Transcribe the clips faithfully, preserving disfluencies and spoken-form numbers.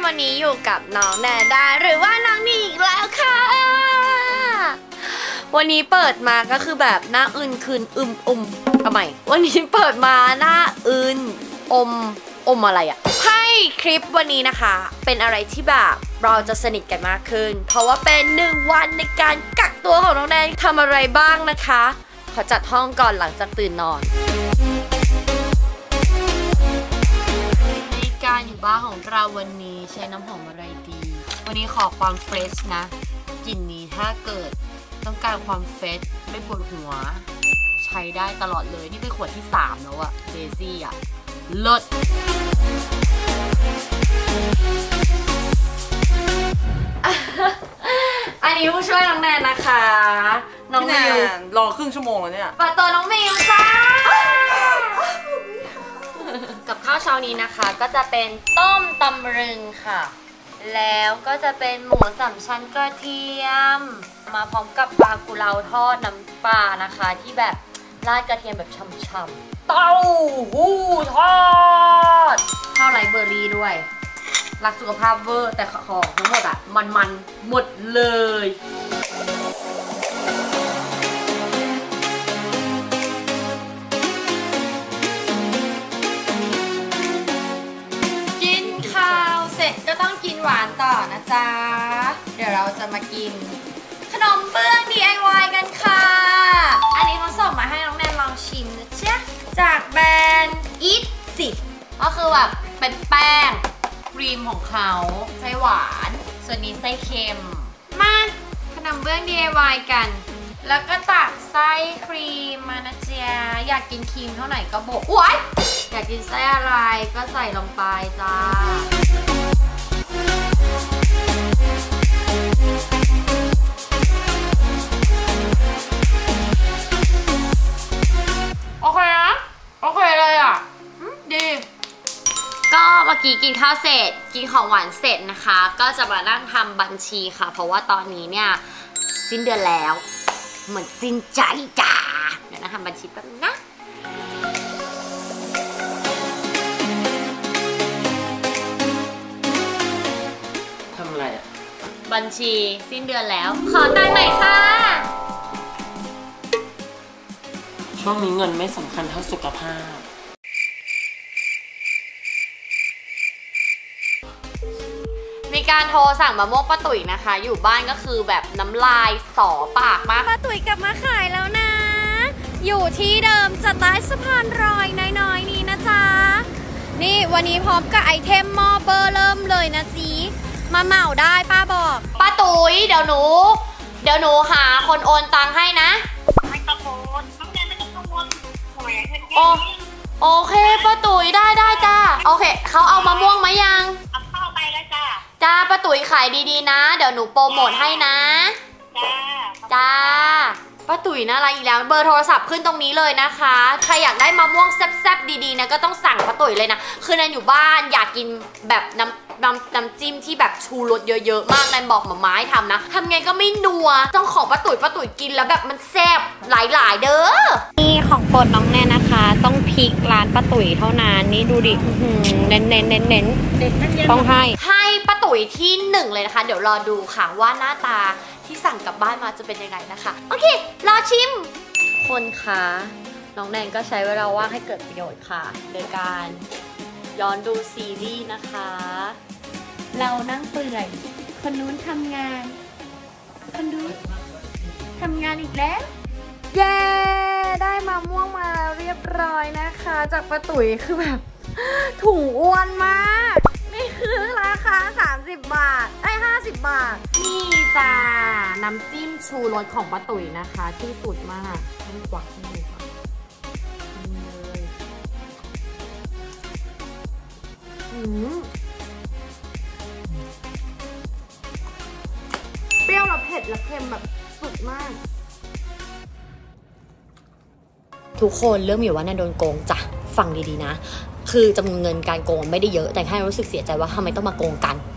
วันนี้อยู่กับน้องแนนดาหรือว่าน้องนี่อีกแล้วค่ะวันนี้เปิดมาก็คือแบบหน้าอึนคืนอึมอุมทำไมวันนี้เปิดมาหน้าอึนอมอมอะไรอะให้คลิปวันนี้นะคะเป็นอะไรที่แบบเราจะสนิทกันมากขึ้นเพราะว่าเป็นหนึ่งวันในการกักตัวของน้องแนนทำอะไรบ้างนะคะขอจัดห้องก่อนหลังจากตื่นนอนในการอยู่บ้านของเราวันนี้ใช้น้ำหอมอะไรดีวันนี้ขอความเฟรชนะกลิ่นนี้ถ้าเกิดต้องการความเฟรชไม่ปวดหัวใช้ได้ตลอดเลยนี่เป็นขวดที่สามแล้วอะเดซี่อะเลิศอันนี้ผู้ช่วยน้องแนนนะคะน้องมิวรอครึ่งชั่วโมงแล้วเนี่ยเปิดตัวน้องมิวจ้ากับข้าวเช้านี้นะคะก็จะเป็นต้มตำลึงค่ะแล้วก็จะเป็นหมูสามชั้นกระเทียมมาพร้อมกับปลากุเลาทอดน้ำปลานะคะที่แบบราดกระเทียมแบบช่ำๆเต้าหู้ทอดข้าวไรเบอร์รี่ด้วยรักสุขภาพเวอร์แต่ของทั้งหมดอะมันๆหมดเลยกินข้าวเสร็จก็ต้องกินหวานต่อนะจ๊ะเดี๋ยวเราจะมากินขนมเบื้อง ดี ไอ วาย กันค่ะอันนี้เขาส่งมาให้น้องแนนลองชิมนะจ๊ะจากแบรนด์ Eat สิก็คือแบบเป็นแป้งครีมของเขาไส้หวานส่วนนี้ไส้เค็มมาขนมเบื้อง ดี ไอ วาย กันแล้วก็ตักไส้ครีมมานะจ๊ะอยากกินครีมเท่าไหร่ก็บอกอุ๊ยอยากกินไส้อะไรก็ใส่ลงไปจ้าโอเคนะโอเคเลยอ่ะดีก็เมื่อกี้กินข้าวเสร็จกินของหวานเสร็จนะคะก็จะมานั่งทำบัญชีค่ะเพราะว่าตอนนี้เนี่ยสิ้นเดือนแล้วเหมือนสิ้นใจจ้าเดี๋ยวนะทำบัญชีแป๊บนึงนะทำอะไรอ่ะบัญชีสิ้นเดือนแล้วขอตังค์หน่อยค่ะช่วงนี้เงินไม่สำคัญเท่าสุขภาพมีการโทรสั่งมะม่วงป้าตุ๋ยนะคะอยู่บ้านก็คือแบบน้ำลายสอปากมากป้าตุ๋ยกลับมาขายแล้วนะอยู่ที่เดิมจะใต้สะพานลอยน้อยๆนี่นะจ๊ะนี่วันนี้พร้อมกับไอเทมหม้อเบอร์เริ่มเลยนะจีมาเหมาได้ป้าบอกป้าตุ๋ยเดี๋ยวหนูเดี๋ยวหนูหาคนโอนตังค์ให้นะไม่ต้องโอนน้องแนนไม่ต้องกังวลหวยเงินเยโออะโอเคป้าตุ๋ยได้ได้จ้าโอเคเขาเอามะม่วงมายังเอาเข้าไปแล้วจ้าจ้าป้าตุ๋ยขายดีๆนะเดี๋ยวหนูโปรโมทให้นะจ้าจ้าป้าตุ๋ยน่ารักอีกแล้วเบอร์โทรศัพท์ขึ้นตรงนี้เลยนะคะใครอยากได้มะม่วงแซ่บๆดีๆนะก็ต้องสั่งป้าตุ๋ยเลยนะคือแนนอยู่บ้านอยากกินแบบน้ำน้ำน้ำจิ้มที่แบบชูรสเยอะๆมากแนนบอกหม่าม้าให้ทำนะทำไงก็ไม่นัวต้องขอป้าตุ๋ยป้าตุ๋ยกินแล้วแบบมันแซ่บหลายๆเด้อนี่ของโปรดน้องแนนนะคะต้องพริกร้านป้าตุ๋ยเท่านั้นนี่ดูดิเน้นเน้นเน้นเน้นต้องให้ให้ป้าตุ๋ยที่หนึ่งเลยนะคะเดี๋ยวรอดูค่ะว่าหน้าตาที่สั่งกลับบ้านมาจะเป็นยังไงนะคะโอเครอชิมคนคะน้องแนนก็ใช้เวลาว่างให้เกิดประโยชน์ค่ะโดยการย้อนดูซีรีส์นะคะเรานั่งเปื่อยคนนู้นทำงานคนนู้นทำงานอีกแล้วเย้ได้มาม่วงมาแล้วเรียบร้อยนะคะจากป้าตุ๋ยคือแบบถุงอ้วนมากนี่คือราคาสามสิบบาทไอ้ห้าสิบบาทนี่จ้าน้ำจิ้มชูรสของป้าตุ๋ยนะคะที่สุดมากต้องกวักให้ดูค่ะนี่เลยอืมเปรี้ยวและเผ็ดและเค็มแบบสุดมากทุกคนเริ่มอยู่ว่าแนนโดนโกงจ้ะฟังดีๆนะคือจำนวนเงินการโกงไม่ได้เยอะแต่แค่รู้สึกเสียใจว่าทำไมต้องมาโกงกันอะ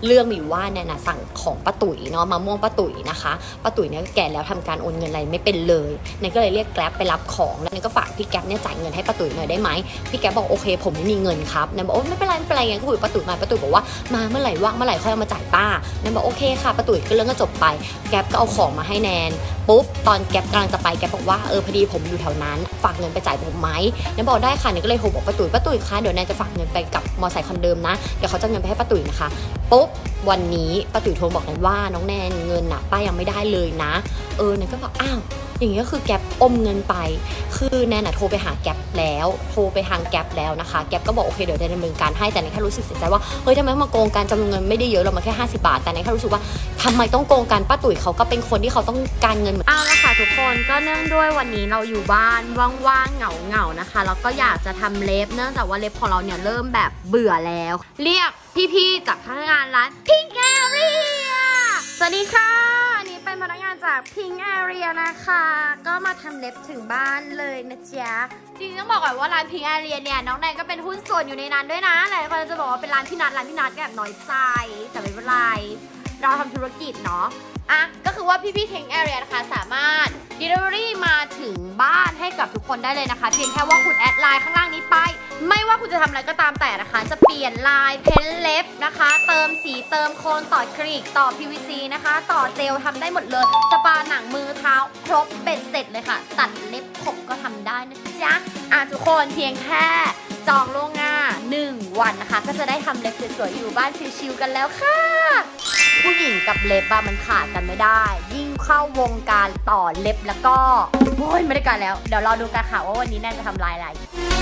เรื่องมีว่าแนนนะสั่งของป้าตุ๋ยเนาะมะม่วงป้าตุ๋ยนะคะป้าตุ๋ยเนี่ยแก่แล้วทำการโอนเงินอะไรไม่เป็นเลยแนนก็เลยเรียกแกร็บไปรับของแล้วแนนก็ฝากพี่แกร็บเนี่ยจ่ายเงินให้ป้าตุ๋ยหน่อยได้ไหมพี่แกร็บบอกโอเคผมไม่มีเงินครับแนนบอกโอ้ไม่เป็นไรไม่เป็นไรงั้นก็คุยป้าตุ๋ยมาป้าตุ๋ยบอกว่ามาเมื่อไหร่ว่างเมื่อไหร่ค่อยเอามาจ่ายป้าแนนบอกโอเคค่ะป้าตุ๋ยก็เรื่องก็จบไปแกร็บก็เอาของมาให้แนนปุ๊บตอนแกร็บกำลังจะไปแกร็บบอกว่าเออพอดีผมอยู่แถวนั้นฝากเงินไปจ่ายผมไหมแนนบอกได้ค่ะแนนก็เลยโทรบอกป้าตุ๋ยป้าตุ๋ยคะเดี๋ยวแนนจะฝากเงินไปกับมอไซค์คันเดิมนะเดี๋ยวเขาจะเงินไปให้ป้าตุ๋ยนะคะปุ๊บวันนี้ป้าตุ๋ยโทรบอกแนนว่าน้องแนนเงินน่ะป้ายังไม่ได้เลยนะเออแนนก็บอกอ้าวอย่างนี้ก็คือแก๊ปอมเงินไปคือแนนน่ะโทรไปหาแก๊ปแล้วโทรไปทางแก๊ปแล้วนะคะแก๊ปก็บอกโอเคเดี๋ยวจะดำเนินการให้แต่แนนแค่รู้สึกเสียใจว่าเฮ้ยทำไมมาโกงกันจำนวนเงินไม่ได้เยอะเรามาแค่ห้าสิบบาทแต่แนนแค่รู้สึกว่าทำไมต้องโกงกันป้าตุ๋ยเขาก็เป็นคนที่เขาต้องการเงินเอาละค่ะทุกคนก็เนื่องด้วยวันนี้เราอยู่บ้านว่างๆเหงาๆนะคะแล้วก็อยากจะทำเล็บเนื่องจากว่าเล็บของเราเนี่ยเริ่มแบบเบื่อแล้วเรียกพี่ๆจากพนักงานร้าน Pink Area สวัสดีค่ะอันนี้เป็นพนักงานจาก Pink Area นะคะก็มาทำเล็บถึงบ้านเลยนะจ๊ะจริงๆต้องบอกก่อนว่าร้าน Pink Area เนี่ยน้องแนนก็เป็นหุ้นส่วนอยู่ในนั้นด้วยนะหลายคนจะบอกว่าเป็นร้านพี่นัทร้านพี่นัทก็แบบน้อยใจแต่ไม่เป็นไรเราทำธุรกิจเนาะอ่ะก็คือว่าพี่ๆ Pink Area นะคะสามารถ Delivery มาถึงบ้านให้กับทุกคนได้เลยนะคะเพียงแค่ว่าคุณแอดไลน์ข้างล่างนี้ไปไม่ว่าคุณจะทำอะไรก็ตามแต่นะคะจะเปลี่ยนลายเพ้นเล็บนะคะเติมสีเติมโคนต่อครีกต่อ พี วี ซี นะคะต่อเจลทำได้หมดเลยสปาหนังมือเท้าครบเบ็ดเสร็จเลยค่ะตัดเล็บขบก็ทำได้นะจ๊ะอ่ะทุกคนเพียงแค่จองล่วงหน้าหนึ่งวันนะคะก็จะได้ทำเล็บสวยๆอยู่บ้านชิลๆกันแล้วค่ะผู้หญิงกับเล็บอะมันขาดกันไม่ได้ยิ่งเข้าวงการต่อเล็บแล้วก็โอ้ยไม่ได้การแล้วเดี๋ยวเราดูกันค่ะว่าวันนี้แนนจะทำลายอะไร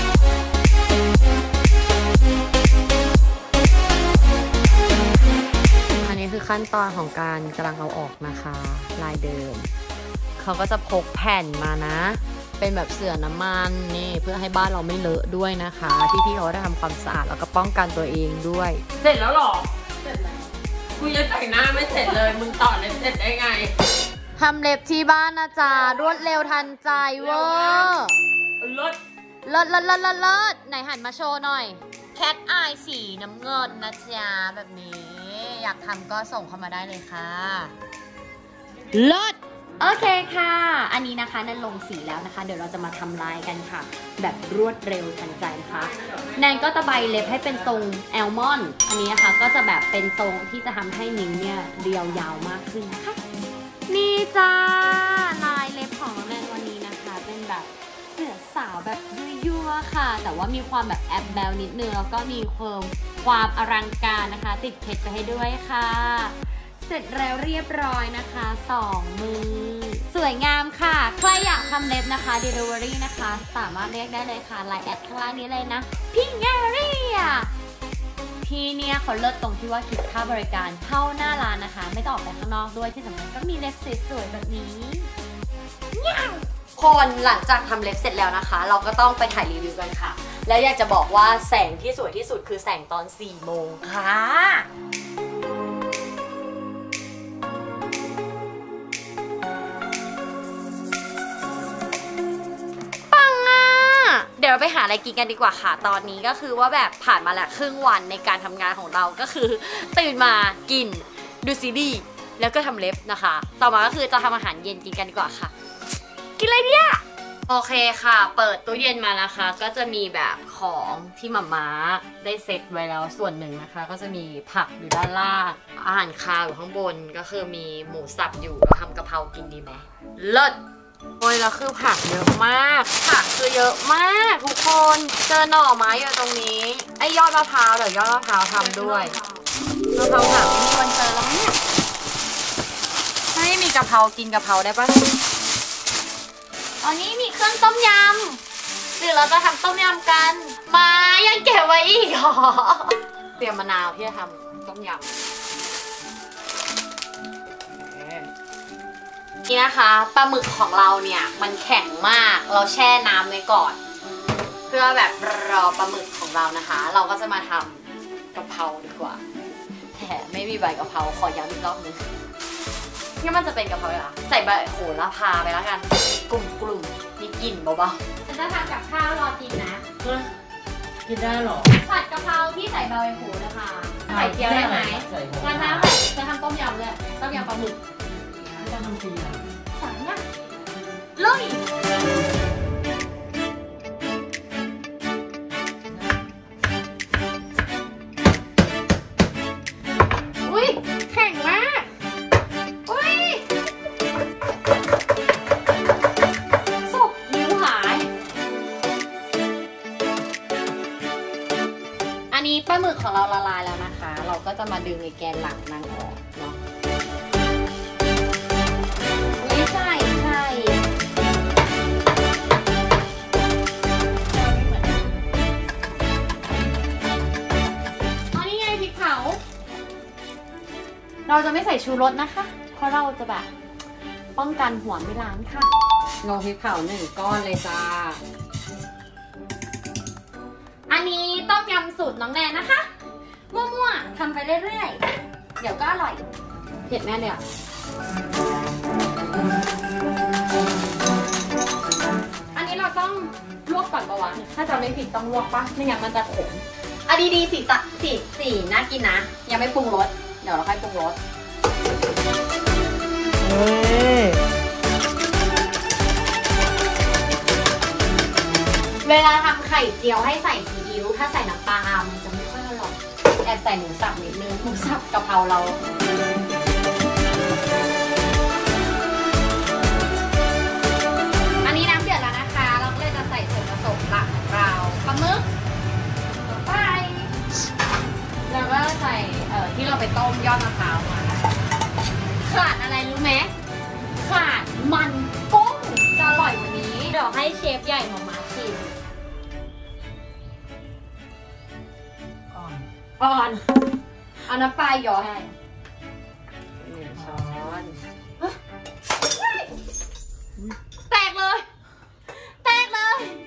อันนี้คือขั้นตอนของการกำลังเอาออกนะคะลายเดิมเขาก็จะพกแผ่นมานะเป็นแบบเสื่อน้ำมันนี่เพื่อให้บ้านเราไม่เลอะด้วยนะคะพี่ๆเขาจะทำความสะอาดแล้วก็ป้องกันตัวเองด้วยเสร็จแล้วหรอเสร็จแล้วกูยังแต่งหน้าไม่เสร็จเลยมึงต่อเล็บเสร็จได้ไงทำเล็บที่บ้านนะจ๊ะรวดเร็วทันใจเวอร์เลิศเลิศเลิศเลิศเลิศเลิศไหนหันมาโชว์หน่อยแคทอายสีน้ำเงินนะจ๊ะแบบนี้อยากทำก็ส่งเข้ามาได้เลยค่ะเลิศโอเคค่ะอันนี้นะคะแนนลงสีแล้วนะคะเดี๋ยวเราจะมาทำลายกันค่ะแบบรวดเร็วทันใจนะคะแนนก็ตะไบเล็บให้เป็นทรงแอลมอนด์อันนี้นะคะก็จะแบบเป็นทรงที่จะทำให้นิ้วเนี่ยเรียวยาวมากขึ้นนะคะนี่จ้าลายเล็บของน้องแนนวันนี้นะคะเป็นแบบเสือสาวแบบยั่วๆค่ะแต่ว่ามีความแบบแอบแบลนิดนึงแล้วก็มีความความอลังการนะคะติดเพชรไปให้ด้วยค่ะเสร็จแล้วเรียบร้อยนะคะสองมือสวยงามค่ะใครอยากทำเล็บนะคะ Delivery นะคะสามารถเรียกได้เลยค่ะไลน์แอดข้างล่างนี้เลยนะ Pink Area ที่เนี่ยเขาเลิศตรงที่ว่าคิดค่าบริการเท่าหน้าร้านนะคะไม่ต้องออกไปข้างนอกด้วยที่สำคัญก็มีเล็บสวยๆแบบนี้คนหลังจากทำเล็บเสร็จแล้วนะคะเราก็ต้องไปถ่ายรีวิวกันค่ะแล้วอยากจะบอกว่าแสงที่สวยที่สุดคือแสงตอนสี่โมงค่ะเดี๋ยวเราไปหาอะไรกินกันดีกว่าค่ะตอนนี้ก็คือว่าแบบผ่านมาแล้วครึ่งวันในการทำงานของเราก็คือตื่นมากินดูซีรีส์แล้วก็ทำเล็บนะคะต่อมาก็คือจะทำอาหารเย็นกินกันดีกว่าค่ะกินอะไรเนี่ยโอเคค่ะเปิดตู้เย็นมานะคะก็จะมีแบบของที่หม่าม้าได้เซตไว้แล้วส่วนหนึ่งนะคะก็จะมีผักอยู่ด้านล่างอาหารคาวอยู่ข้างบนก็คือมีหมูสับอยู่เราทำกะเพรากินดีไหมเลิศโอ้ยแล้วคือผักเยอะมากผักคือเยอะมากทุกคนเจอหน่อไม้อยู่ตรงนี้ไอ้ยอดมะพร้าวเดี๋ยวยอดมะพร้าวทำด้วยมะพร้าวหาไม่มีวันเจอแล้วเนี่ยถ้าไม่มีกะเพรากินกะเพราได้ปะอันนี้มีเครื่องต้มยำหรือเราจะทำต้มยำกันมายังเก็บไว้อีกเหรอเตรียมมะนาวที่จะทำต้มยำนี่นะคะปลาหมึกของเราเนี่ยมันแข็งมากเราแช่น้ำไว้ก่อนเพื่อแบบรอปลาหมึกของเรานะคะเราก็จะมาทำกะเพราดีกว่าแต่ไม่มีใบกะเพราขอย้ำอีกรอบนึงนี่มันจะเป็นกะเพราเหรอใส่ใบโหระพาไปแล้วกันกลุ่มกลุ่มมีกลิ่นเบาๆฉันจะทำกับข้าวรอกินนะกินได้หรอผัดกะเพราที่ใส่ใบโหระพาาไข่เจียวได้ไหมร้านน้ำไข่จะทำต้มยำเลยต้มยำปลาหมึกจะทำทีอ่ะสามอย่างเลยอุ้ยแข็งมากอุ้ยศพนิ้วหาย อันนี้ปลาหมึกของเราละลายแล้วนะคะ เราก็จะมาดึงไอ้แกนหลังนางออกเนาะนี่ใช่ใช่อันนี้ไงพริกเผา เราจะไม่ใส่ชูรสนะคะ เพราะเราจะแบบป้องกันหัวไม่ล้างค่ะลงพริกเผาหนึ่งก้อนเลยจ้า อันนี้ต้มยำสูตรน้องแนนนะคะ มั่วๆทำไปเรื่อยๆ เดี๋ยวก็อร่อย เผ็ดแม่เลยอ่ะ อันนี้เราต้องลวกก่อนปะวะ ถ้าจำไม่ผิดต้องลวกปะไม่งั้นมันจะขมอ่ะดีๆสีตะสีสีน่ากินนะ ยังไม่ปรุงรส เดี๋ยวเราค่อยปรุงรสเฮ้ยเวลาทำไข่เจียวให้ใส่ซีอิ๊ว ถ้าใส่น้ำปลามันจะไม่ค่อยอร่อย แอบใส่หมูสับนิดนึงหมูสับกะเพราเรา อันนี้น้ำเดือดแล้วนะคะ เราก็เลยจะใส่ส่วนผสมหลักของเราปลาหมึกต่อไปแล้วก็ใส่เอ่อที่เราไปต้มยอดมะพร้าวมานะคะขาดอะไรรู้ไหมขาดมันกุ้งจะอร่อยกว่านี้ เดี๋ยวให้เชฟใหญ่มามาชิมอ่อนอ่อนเอาน้ำปลาหยอดหนึ่งช้อนแตกเลย แตกเลย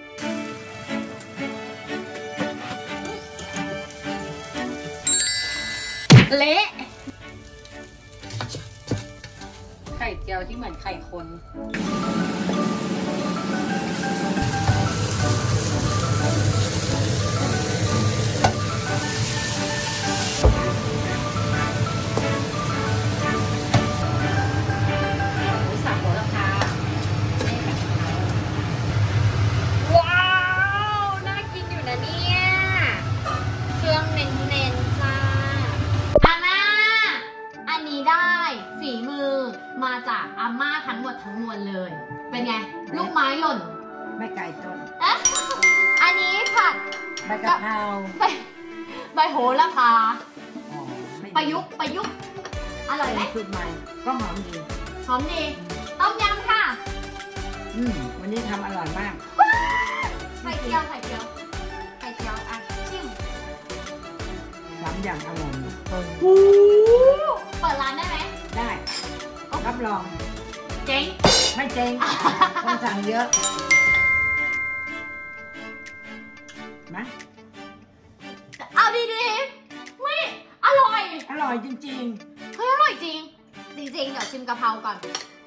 เละไข่เจียวที่เหมือนไข่คนหมูสับโหระพาว้าว น่ากินอยู่นะเนี่ย เครื่องเน้นๆจ้าอาม่าอันนี้ได้ฝีมือมาจากอาม่าทั้งหมดทั้งมวลเลย เป็นไง ลูกไม้หล่นไม่ไก่ต้นเอ๊ะอันนี้ผัดใบกะเพราใบใบโหระพาอ๋อไม่ประยุกต์ประยุกต์อร่อยไหมสูตรใหม่ก็หอมดีหอมดี ต้มยำค่ะอืมวันนี้ทำอร่อยมากไข่เจียวไข่เจียวไข่เจียวอ่ะชิมสามอย่างอร่อยหูเปิดร้านได้ไหมได้รับรองเจ๊งไม่เจ๊งคนสั่งเยอะมาเอาดีๆไม่อร่อยอร่อยจริงเฮ้ยอร่อยจริง จริงๆ เดี๋ยวชิมกะเพราก่อน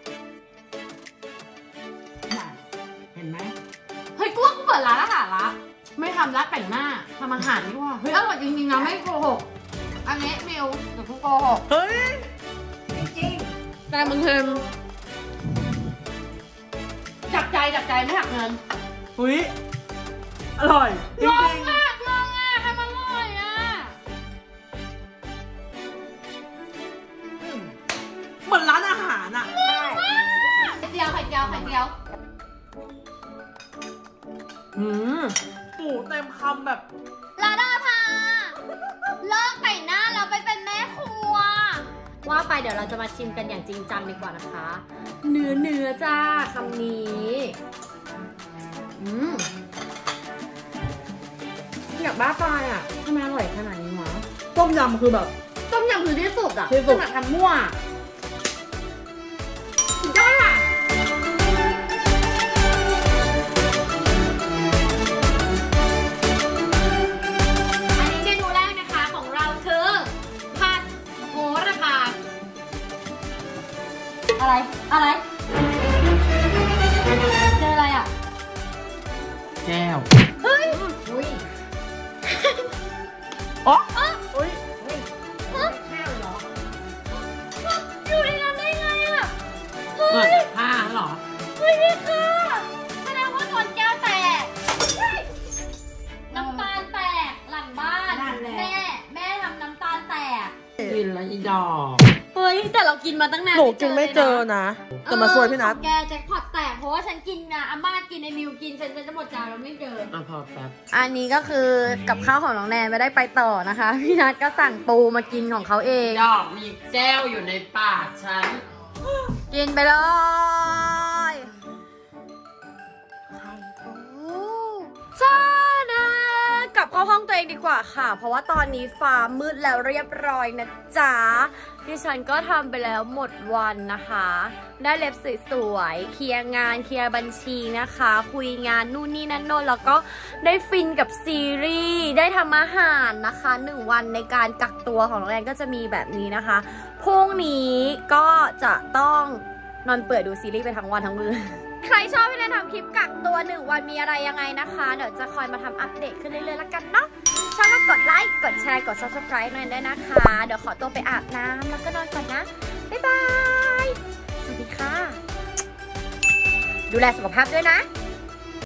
ๆน่ะเห็นไหมเฮ้ยกูว่ากูเปิดร้านอาหารละ ไม่ทำร้านแต่งหน้าทำอาหารดีกว่า เฮ้ยอร่อยจริงๆนะไม่โกหก อันนี้มิวเดี๋ยวกูโกหกเฮ้ยจริงแต่มึงเค็มจับใจจับใจไม่หักเงินๆอุ้ยอร่อยจงริงงอ่ะงงอ่ะทำอร่อยอ่ะๆอืมเหมือนร้านอาหารอ่ะใช่ไข่เจียวไข่เจียวไข่เจียวอืมหมูเต็มคำแบบลาดาพาเลิกแต่งหน้าเราไปเป็นแม่ครัว ว่าไปเดี๋ยวเราจะมาชิมกันอย่างจริงจังดีกว่านะคะ เนื้อเนื้อจ้าคำนี้อืมอยากบ้าตายอ่ะทำไมอร่อยขนาดนี้วะต้มยำคือแบบต้มยำคือที่สุดอ่ะที่สุดขนาดทำมั่วสุดยอดอ่ะอันนี้เมนูแรกนะคะของเราคือผัดโหระพาอะไร อะไร เจออะไรอ่ะแก้วเฮ้ย อุ้ยอ๋อเอ้ออุ้ยฟินแล้วอีดอกเฮ้ยแต่เรากินมาตั้งนานหนูกินไม่เจอนะแต่มาซวยพี่นัทแกแจ็คพอตแตกเพราะว่าฉันกินนะอาม่ากินในมิวกินฉันจะหมดจานแล้วไม่เจออ่ะพอแป๊บอันนี้ก็คือกับข้าวของน้องแนนไม่ได้ไปต่อนะคะ พี่นัทก็สั่งปูมากินของเขาเองดอกมีแจ้วอยู่ในปากฉันกินไปเลยไข่ปูจ้านะกลับเข้าห้องตัวเองดีกว่าค่ะ เพราะว่าตอนนี้ฟ้ามืดแล้วเรียบร้อยนะจ๊ะดิฉันก็ทำไปแล้วหมดวันนะคะ ได้เล็บสวยๆเคลียร์งานเคลียร์บัญชีนะคะ คุยงานนู่นนี่นั่นโน่นแล้วก็ได้ฟินกับซีรีส์ได้ทำอาหารนะคะหนึ่งวันในการกักตัวของน้องแอนก็จะมีแบบนี้นะคะพรุ่งนี้ก็จะต้องนอนเปื่อยดูซีรีส์ไปทั้งวันทั้งมือ ใครชอบให้แนนทำคลิปกักตัวหนึ่งวันมีอะไรยังไงนะคะเดี๋ยวจะคอยมาทำอัปเดตขึ้นเรื่อยๆแล้วกันเนาะชอบก็กดไลค์กดแชร์กด ซับสไครบ์ หน่อยได้นะคะเดี๋ยวขอตัวไปอาบน้ำแล้วก็นอนก่อนนะบ๊ายบายสวัสดีค่ะดูแลสุขภาพด้วยนะ